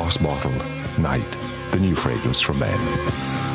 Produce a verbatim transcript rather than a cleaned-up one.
Cross Bottle Night, the new fragrance for men.